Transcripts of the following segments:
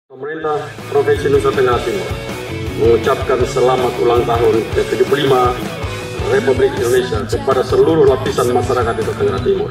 Pemerintah Provinsi Nusa Tenggara Timur mengucapkan selamat ulang tahun ke-75 Republik Indonesia kepada seluruh lapisan masyarakat Nusa Tenggara Timur.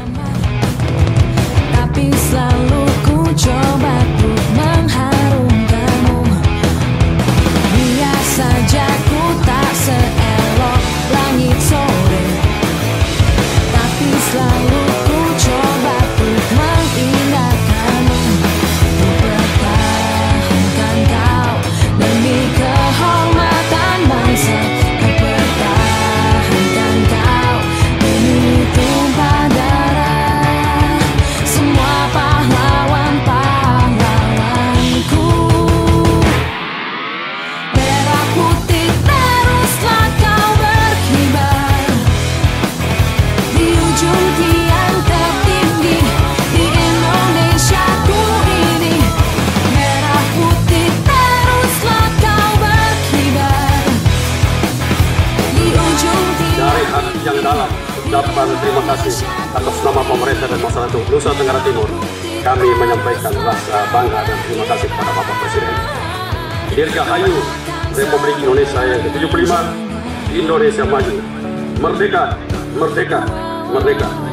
Tapi selalu ku coba untuk mengharumkanmu. Biar saja ku tak seelok langit sore, tapi selalu ku coba untuk mengindahkanmu. Ku pertahankan kau demi kehormatan bangsa. Ku pertahankan kau demi tumpah darah semua pahlawan-pahlawanku. Merah putih teruslah kau berkibar di ujung tiang tertinggi di Indonesiaku ini. Merah putih teruslah kau berkibar di ujung tiang. Dari hati yang dalam, ucapan terima kasih atas nama pemerintah dan masyarakat Nusa Tenggara Timur. Kami menyampaikan rasa bangga dan terima kasih kepada Bapak Presiden. Dirgahayu Republik Indonesia yang ke-75, Indonesia maju, merdeka, merdeka, merdeka.